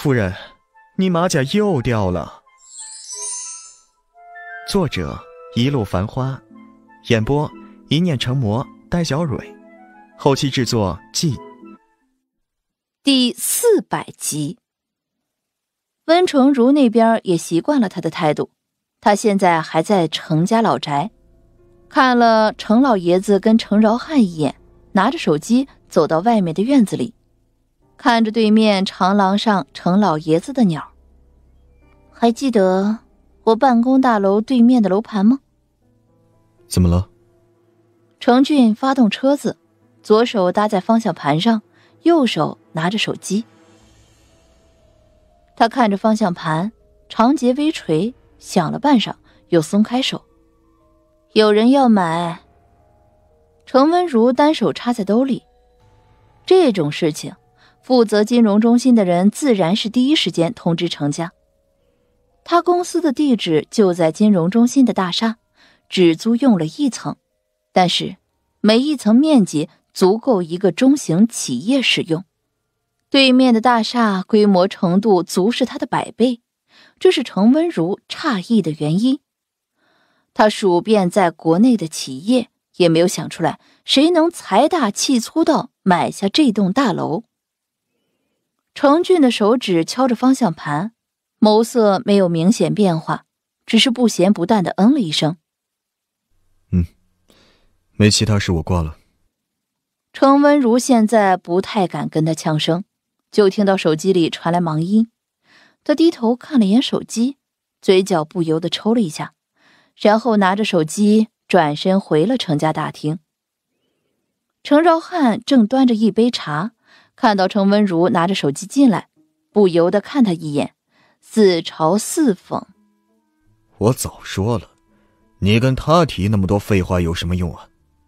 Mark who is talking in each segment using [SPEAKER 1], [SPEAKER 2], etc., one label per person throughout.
[SPEAKER 1] 夫人，你马甲又掉了。作者一路繁花，演播一念成魔，戴小蕊，后期制作季。
[SPEAKER 2] 第400集。温成儒那边也习惯了他的态度，他现在还在程家老宅，看了程老爷子跟程饶汉一眼，拿着手机走到外面的院子里，看着对面长廊上程老爷子的鸟。还记得我办公大楼对面的楼盘吗？
[SPEAKER 1] 怎么了？
[SPEAKER 2] 程俊发动车子，左手搭在方向盘上，右手拿着手机。他看着方向盘，长节微垂，想了半晌，又松开手。有人要买。程温如单手插在兜里。这种事情，负责金融中心的人自然是第一时间通知程家。他公司的地址就在金融中心的大厦，只租用了1层，但是每一层面积足够一个中型企业使用。对面的大厦规模程度足是他的100倍，这是程温如诧异的原因。他数遍在国内的企业，也没有想出来谁能财大气粗到买下这栋大楼。程俊的手指敲着方向盘，眸色没有明显变化，只是不咸不淡地嗯了一声。
[SPEAKER 1] 没其他事，我挂了。
[SPEAKER 2] 程温如现在不太敢跟他呛声，就听到手机里传来忙音。他低头看了眼手机，嘴角不由得抽了一下，然后拿着手机转身回了程家大厅。程饶汉正端着一杯茶，看到程温如拿着手机进来，不由得看他一眼，似嘲似讽。
[SPEAKER 1] 我早说了，你跟他提那么多废话有什么用啊？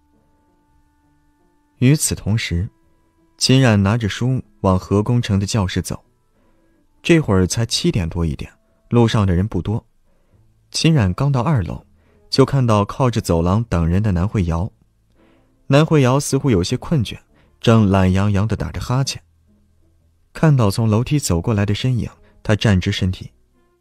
[SPEAKER 1] 与此同时，秦冉拿着书往何工程的教室走。这会儿才7点多一点，路上的人不多。秦冉刚到2楼，就看到靠着走廊等人的南慧瑶。南慧瑶似乎有些困倦，正懒洋洋地打着哈欠。看到从楼梯走过来的身影，她站直身体。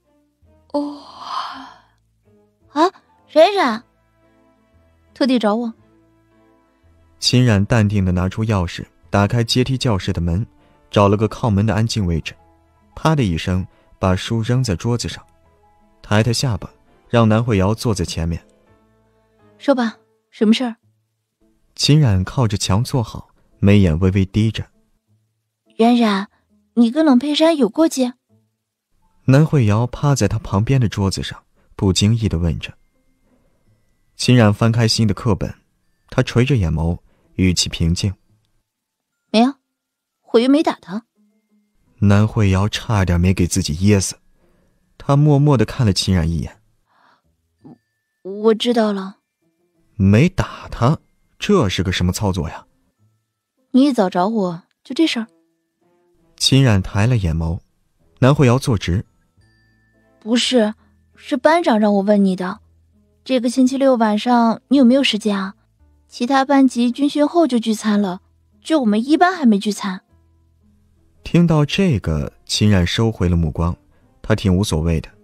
[SPEAKER 2] 冉冉，特地找我？
[SPEAKER 1] 秦冉淡定地拿出钥匙，打开阶梯教室的门，找了个靠门的安静位置，啪的一声把书扔在桌子上，抬抬下巴，让南慧瑶坐在前面。
[SPEAKER 2] 说吧，什么事儿？
[SPEAKER 1] 秦冉靠着墙坐好，眉眼微微低着。
[SPEAKER 2] 冉冉，你跟冷佩珊有过节？
[SPEAKER 1] 南慧瑶趴在他旁边的桌子上，不经意地问着。秦冉翻开新的课本，他垂着眼眸，语气平静。
[SPEAKER 2] 没有，我又没打他。
[SPEAKER 1] 南慧瑶差点没给自己噎死，他默默地看了秦冉一眼。
[SPEAKER 2] 我知道了。
[SPEAKER 1] 没打他，这是个什么操作呀？
[SPEAKER 2] 你一早找我，就这事儿？
[SPEAKER 1] 秦冉抬了眼眸，南慧瑶坐直。
[SPEAKER 2] 不是，是班长让我问你的。这个星期六晚上你有没有时间啊？其他班级军训后就聚餐了，就我们一班还没聚餐。
[SPEAKER 1] 听到这个，秦冉收回了目光，他挺无所谓的。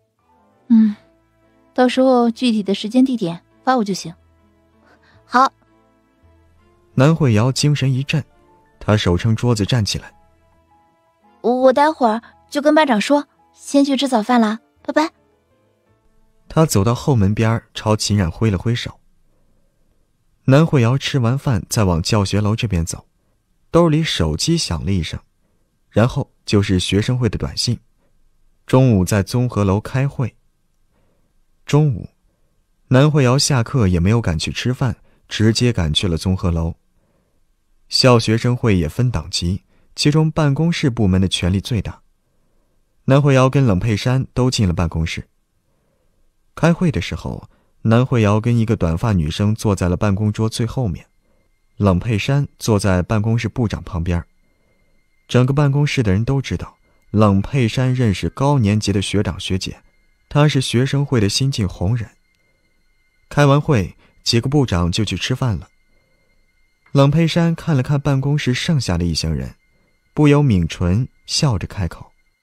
[SPEAKER 2] 到时候具体的时间地点发我就行。好。
[SPEAKER 1] 南慧瑶精神一振，她手撑桌子站起来。
[SPEAKER 2] 我待会儿就跟班长说，先去吃早饭啦，拜拜。
[SPEAKER 1] 他走到后门边，朝秦冉挥了挥手。南慧瑶吃完饭再往教学楼这边走，兜里手机响了一声，然后就是学生会的短信。中午在综合楼开会。中午，南慧瑶下课也没有赶去吃饭，直接赶去了综合楼。校学生会也分党级，其中办公室部门的权力最大。南慧瑶跟冷佩珊都进了办公室。开会的时候，南慧瑶跟一个短发女生坐在了办公桌最后面，冷佩珊坐在办公室部长旁边。整个办公室的人都知道，冷佩珊认识高年级的学长学姐，她是学生会的新晋红人。开完会，几个部长就去吃饭了。冷佩珊看了看办公室剩下的一行人，不由抿唇，笑着开口：“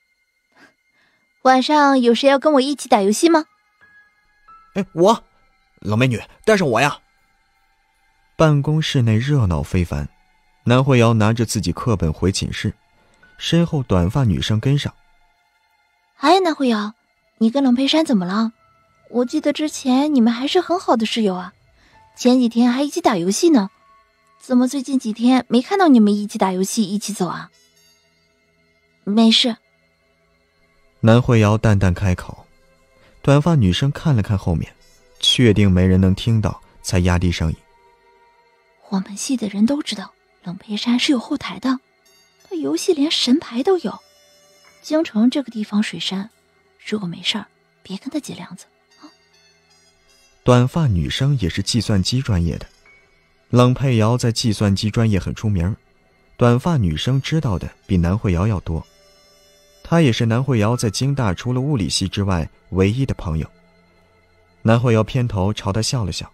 [SPEAKER 2] 晚上有谁要跟我一起打游戏吗？
[SPEAKER 3] 我，老美女，带上我呀！
[SPEAKER 1] 办公室内热闹非凡，南慧瑶拿着自己课本回寝室，身后短发女生跟上。
[SPEAKER 2] 哎，南慧瑶，你跟冷佩珊怎么了？我记得之前你们还是很好的室友啊，前几天还一起打游戏呢，怎么最近几天没看到你们一起打游戏一起走啊？没事。
[SPEAKER 1] 南慧瑶淡淡开口，短发女生看了看后面，确定没人能听到，才压低声音。
[SPEAKER 2] 我们系的人都知道冷佩珊是有后台的，他游戏连神牌都有。京城这个地方水深，如果没事儿，别跟他结梁子啊。
[SPEAKER 1] 短发女生也是计算机专业的，冷佩瑶在计算机专业很出名，短发女生知道的比南慧瑶要多。她也是南慧瑶在京大除了物理系之外唯一的朋友。南慧瑶偏头朝她笑了笑。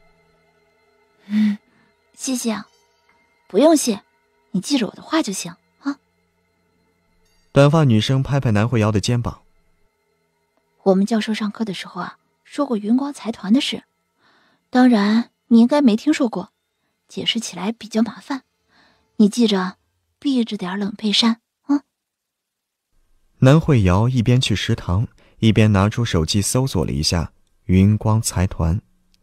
[SPEAKER 2] 谢谢啊。不用谢，你记着我的话就行啊。
[SPEAKER 1] 短发女生拍拍南慧瑶的肩膀。
[SPEAKER 2] 我们教授上课的时候啊，说过云光财团的事，当然你应该没听说过，解释起来比较麻烦，你记着避着点冷佩珊啊。
[SPEAKER 1] 南慧瑶一边去食堂，一边拿出手机搜索了一下云光财团。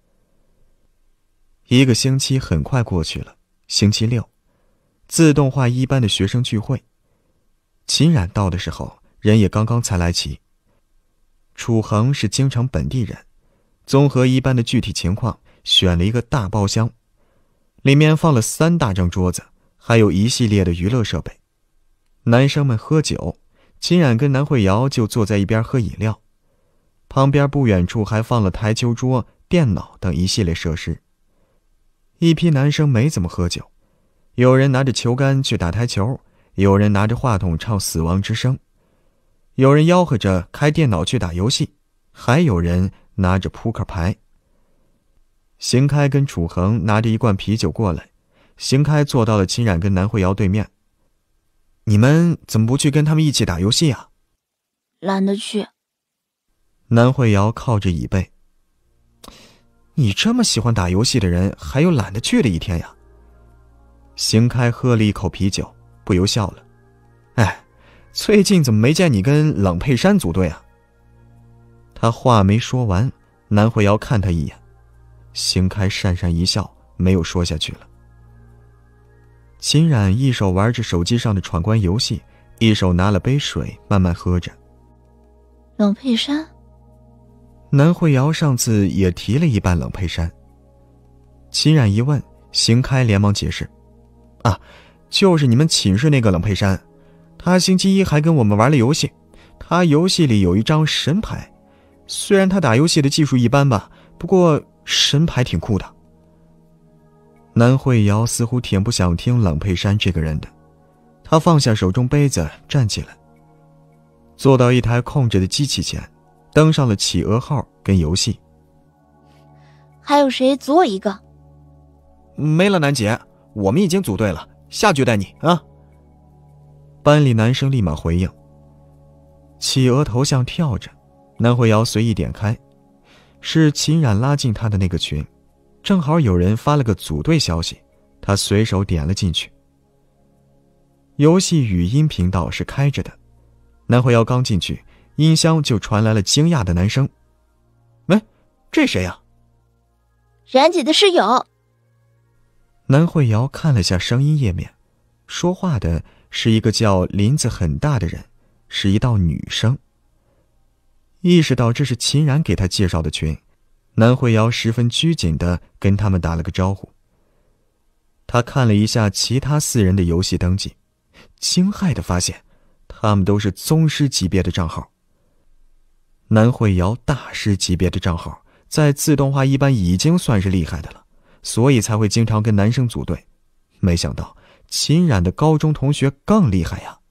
[SPEAKER 1] 一个星期很快过去了，星期六，自动化一班的学生聚会。秦冉到的时候，人也刚刚才来齐。楚恒是京城本地人，综合一班的具体情况，选了一个大包厢，里面放了3大张桌子，还有一系列的娱乐设备。男生们喝酒，秦冉跟南慧瑶就坐在一边喝饮料，旁边不远处还放了台球桌、电脑等一系列设施。一批男生没怎么喝酒，有人拿着球杆去打台球，有人拿着话筒唱死亡之声，有人吆喝着开电脑去打游戏，还有人拿着扑克牌。邢开跟楚恒拿着一罐啤酒过来，邢开坐到了秦冉跟南慧瑶对面。你们怎么不去跟他们一起打游戏啊？
[SPEAKER 2] 懒得去。
[SPEAKER 1] 南慧瑶靠着椅背。你这么喜欢打游戏的人，还有懒得去的一天呀？邢开喝了一口啤酒，不由笑了。哎，最近怎么没见你跟冷佩珊组队啊？他话没说完，南慧瑶看他一眼，邢开讪讪一笑，没有说下去了。秦冉一手玩着手机上的闯关游戏，一手拿了杯水慢慢喝着。
[SPEAKER 2] 冷佩珊？
[SPEAKER 1] 南慧瑶上次也提了一半冷佩珊。秦冉一问，邢开连忙解释：啊，就是你们寝室那个冷佩珊，她星期一还跟我们玩了游戏，她游戏里有一张神牌，虽然她打游戏的技术一般吧，不过神牌挺酷的。南慧瑶似乎挺不想听冷佩珊这个人的，她放下手中杯子，站起来，坐到一台空着的机器前，登上了企鹅号跟游戏。
[SPEAKER 2] 还有谁组我一个？
[SPEAKER 3] 没了，南姐，我们已经组队了，下局带你啊。
[SPEAKER 1] 班里男生立马回应。企鹅头像跳着，南慧瑶随意点开，是秦冉拉进他的那个群，正好有人发了个组队消息，他随手点了进去。游戏语音频道是开着的，南慧瑶刚进去，音箱就传来了惊讶的男声：
[SPEAKER 3] 喂，这谁呀？
[SPEAKER 2] 冉姐的室友。
[SPEAKER 1] 南慧瑶看了下声音页面，说话的是一个叫林子很大的人，是一道女生。意识到这是秦冉给她介绍的群，南慧瑶十分拘谨地跟他们打了个招呼。她看了一下其他4人的游戏登记，惊骇地发现他们都是宗师级别的账号。南慧瑶大师级别的账号在自动化一班已经算是厉害的了，所以才会经常跟男生组队。没想到秦冉的高中同学更厉害呀！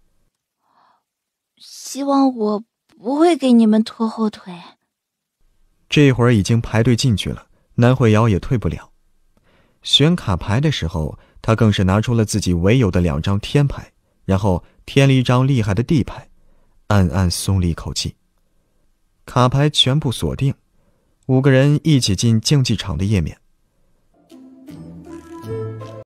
[SPEAKER 2] 希望我不会给你们拖后腿。
[SPEAKER 1] 这会儿已经排队进去了，南慧瑶也退不了。选卡牌的时候，他更是拿出了自己唯有的2张天牌，然后添了一张厉害的地牌，暗暗松了一口气。 卡牌全部锁定，5个人一起进竞技场的页面。